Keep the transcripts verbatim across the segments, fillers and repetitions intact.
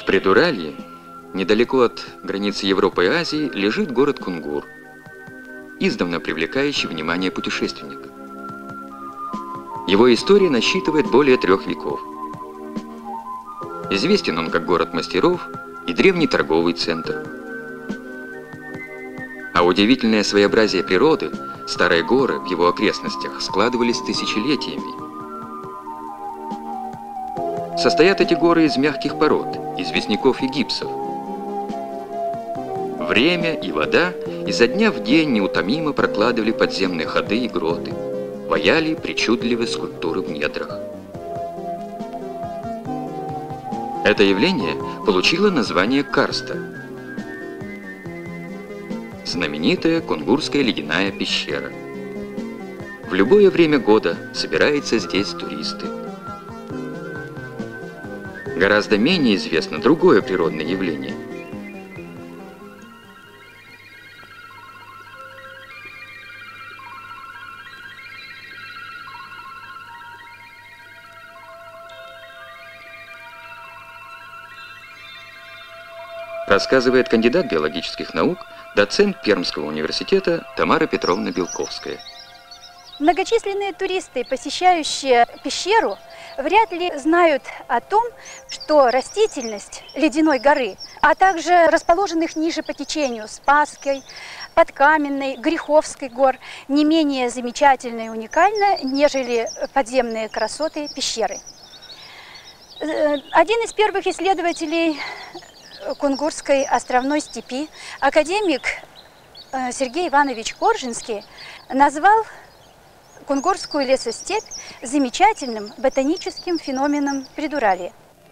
Придуралье, недалеко от границы Европы и Азии, лежит город Кунгур, издавна привлекающий внимание путешественника. Его история насчитывает более трех веков. Известен он как город мастеров и древний торговый центр. А удивительное своеобразие природы, старые горы в его окрестностях складывались тысячелетиями. Состоят эти горы из мягких пород, известняков и гипсов. Время и вода изо дня в день неутомимо прокладывали подземные ходы и гроты, ваяли причудливые скульптуры в недрах. Это явление получило название карста. Знаменитая Кунгурская ледяная пещера. В любое время года собираются здесь туристы. Гораздо менее известно другое природное явление. Рассказывает кандидат биологических наук, доцент Пермского университета Тамара Петровна Белковская. Многочисленные туристы, посещающие пещеру, вряд ли знают о том, что растительность ледяной горы, а также расположенных ниже по течению Спасской, Подкаменной, Греховской гор, не менее замечательна и уникальна, нежели подземные красоты пещеры. Один из первых исследователей Кунгурской островной степи, академик Сергей Иванович Коржинский, назвал Кунгурскую лесостепь замечательным ботаническим феноменом Придуралья.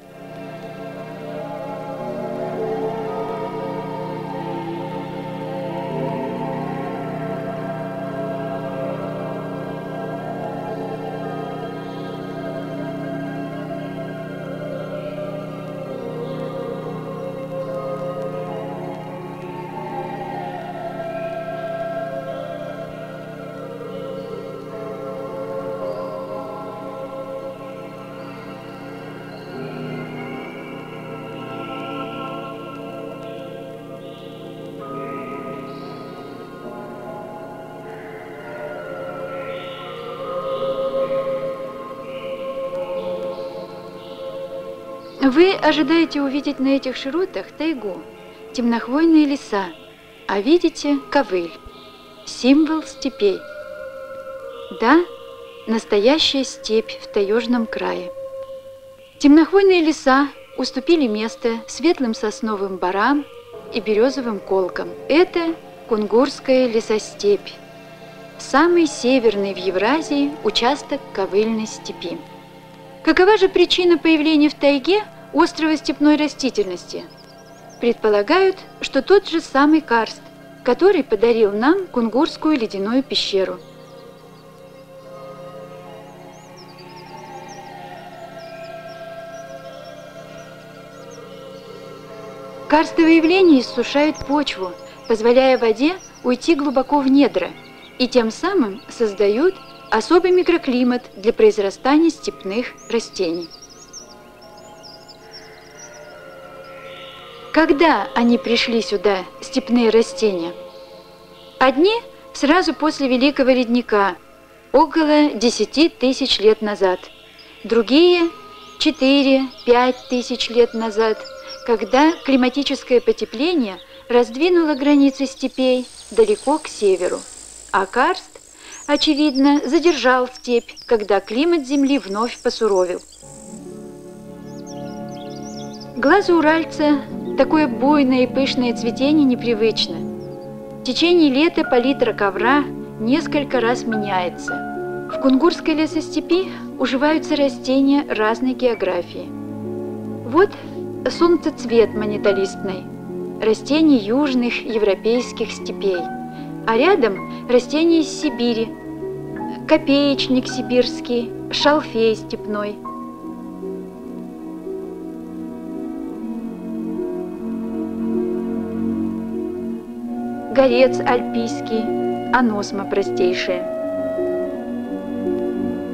Вы ожидаете увидеть на этих широтах тайгу, темнохвойные леса, а видите ковыль, символ степей. Да, настоящая степь в таежном крае. Темнохвойные леса уступили место светлым сосновым борам и березовым колкам. Это Кунгурская лесостепь, самый северный в Евразии участок ковыльной степи. Какова же причина появления в тайге острова степной растительности? Предполагают, что тот же самый карст, который подарил нам Кунгурскую ледяную пещеру. Карстовые явления иссушают почву, позволяя воде уйти глубоко в недра, и тем самым создают особый микроклимат для произрастания степных растений. Когда они пришли сюда, степные растения? Одни сразу после Великого ледника, около десяти тысяч лет назад. Другие – четыре-пять тысяч лет назад, когда климатическое потепление раздвинуло границы степей далеко к северу, а карст, очевидно, задержал степь, когда климат Земли вновь посуровил. Глазу уральца такое буйное и пышное цветение непривычно. В течение лета палитра ковра несколько раз меняется. В Кунгурской лесостепи уживаются растения разной географии. Вот солнцецвет монетолистный, растения южных европейских степей, а рядом растения из Сибири, копеечник сибирский, шалфей степной. Горец альпийский, аносма простейшая.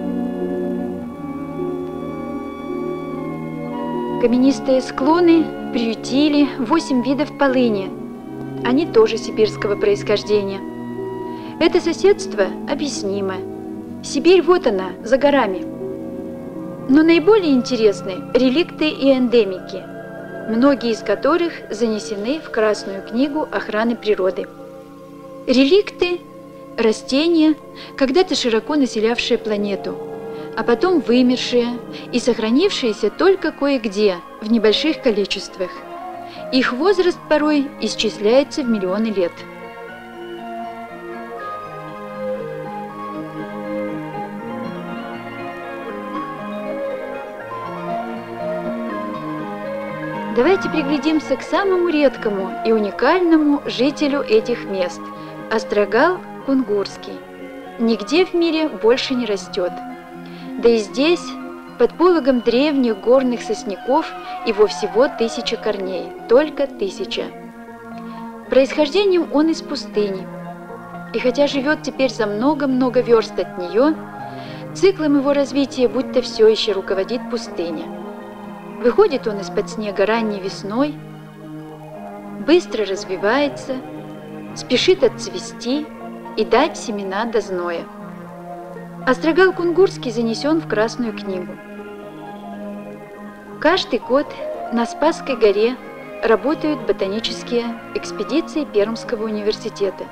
Каменистые склоны приютили восемь видов полыни. Они тоже сибирского происхождения. Это соседство объяснимо. Сибирь вот она, за горами. Но наиболее интересны реликты и эндемики, многие из которых занесены в Красную книгу охраны природы. Реликты – растения, когда-то широко населявшие планету, а потом вымершие и сохранившиеся только кое-где в небольших количествах. Их возраст порой исчисляется в миллионы лет. Давайте приглядимся к самому редкому и уникальному жителю этих мест – острогал кунгурский. Нигде в мире больше не растет. Да и здесь, под пологом древних горных сосняков, его всего тысяча корней, только тысяча. Происхождением он из пустыни. И хотя живет теперь за много-много верст от нее, циклом его развития будто все еще руководит пустыня. Выходит он из-под снега ранней весной, быстро развивается, спешит отцвести и дать семена до зноя. Острогал кунгурский занесен в Красную книгу. Каждый год на Спасской горе работают ботанические экспедиции Пермского университета.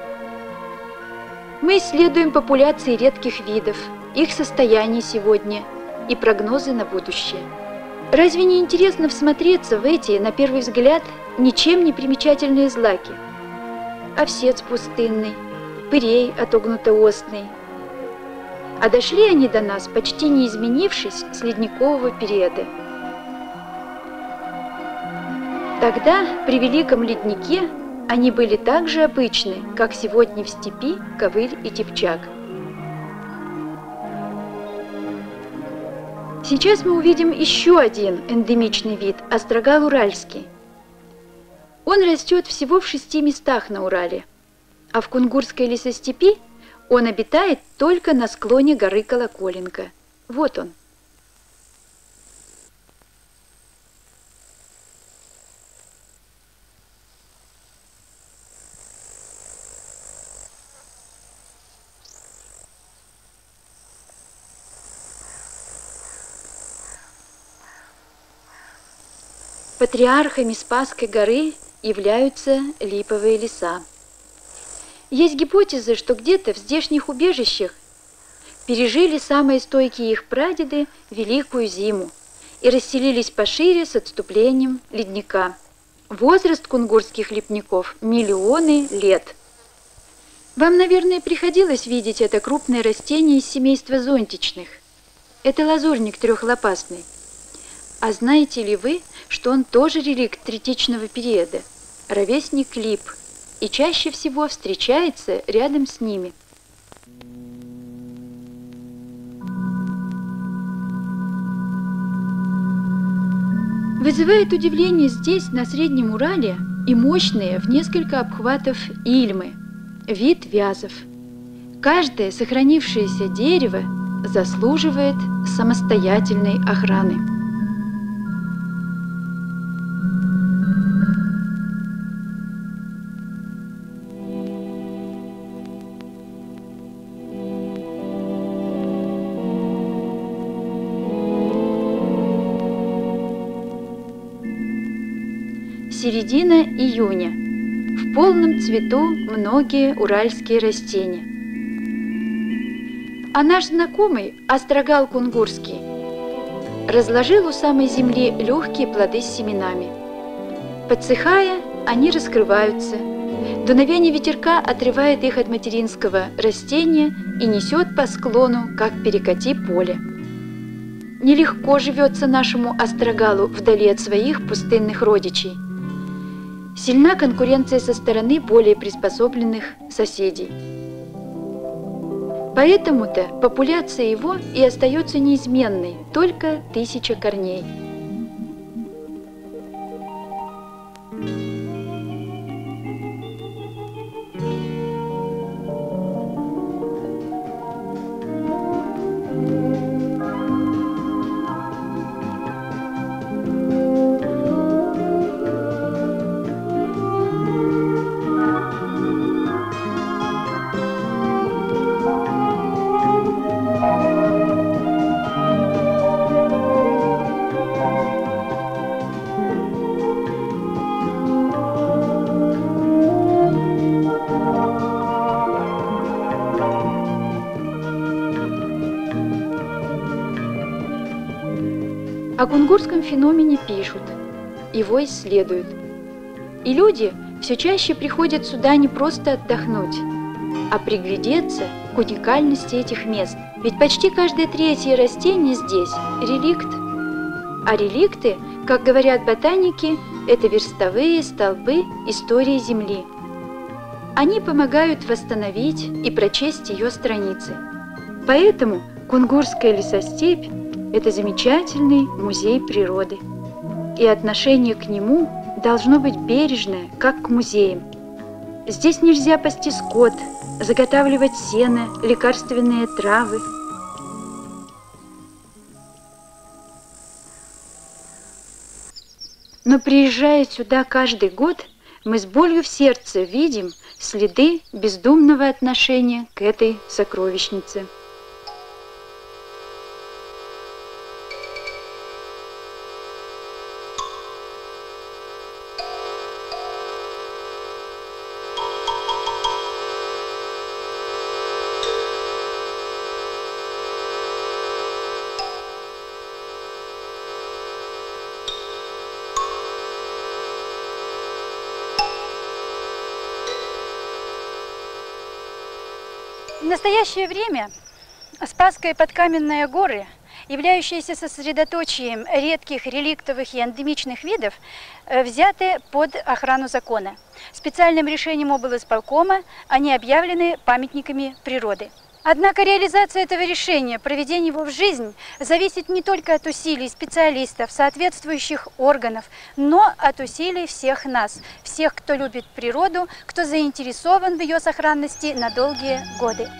Мы исследуем популяции редких видов, их состояние сегодня и прогнозы на будущее. Разве не интересно всмотреться в эти, на первый взгляд, ничем не примечательные злаки? Овсец пустынный, пырей отогнуто-остный. А дошли они до нас, почти не изменившись с ледникового периода. Тогда, при Великом леднике, они были так же обычны, как сегодня в степи ковыль и типчак. Сейчас мы увидим еще один эндемичный вид – острогал уральский. Он растет всего в шести местах на Урале, а в кунгурской лесостепи он обитает только на склоне горы Колоколенко. Вот он. Патриархами Спасской горы являются липовые леса. Есть гипотеза, что где-то в здешних убежищах пережили самые стойкие их прадеды Великую зиму и расселились пошире с отступлением ледника. Возраст кунгурских липняков – миллионы лет. Вам, наверное, приходилось видеть это крупное растение из семейства зонтичных. Это лазурник трехлопастный. А знаете ли вы, что он тоже реликт третичного периода, ровесник лип, и чаще всего встречается рядом с ними? Вызывает удивление здесь, на Среднем Урале, и мощные в несколько обхватов ильмы, вид вязов. Каждое сохранившееся дерево заслуживает самостоятельной охраны. Середина июня. В полном цвету многие уральские растения. А наш знакомый, острогал кунгурский, разложил у самой земли легкие плоды с семенами. Подсыхая, они раскрываются. Дуновение ветерка отрывает их от материнского растения и несет по склону, как перекати поле. Нелегко живется нашему острогалу вдали от своих пустынных родичей. Сильна конкуренция со стороны более приспособленных соседей. Поэтому-то популяция его и остается неизменной, только тысяча корней. О кунгурском феномене пишут, его исследуют. И люди все чаще приходят сюда не просто отдохнуть, а приглядеться к уникальности этих мест. Ведь почти каждое третье растение здесь – реликт. А реликты, как говорят ботаники, это верстовые столбы истории Земли. Они помогают восстановить и прочесть ее страницы. Поэтому Кунгурская лесостепь – это замечательный музей природы. И отношение к нему должно быть бережное, как к музеям. Здесь нельзя пасти скот, заготавливать сено, лекарственные травы. Но приезжая сюда каждый год, мы с болью в сердце видим следы бездумного отношения к этой сокровищнице. В настоящее время Спасская и Подкаменные горы, являющиеся сосредоточием редких реликтовых и эндемичных видов, взяты под охрану закона. Специальным решением облисполкома они объявлены памятниками природы. Однако реализация этого решения, проведение его в жизнь, зависит не только от усилий специалистов, соответствующих органов, но от усилий всех нас, всех, кто любит природу, кто заинтересован в ее сохранности на долгие годы.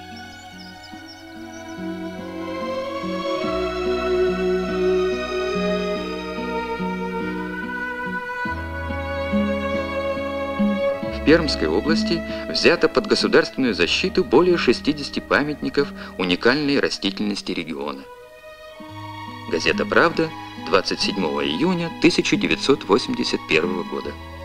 В Пермской области взято под государственную защиту более шестидесяти памятников уникальной растительности региона. Газета «Правда», двадцать седьмого июня тысяча девятьсот восемьдесят первого года.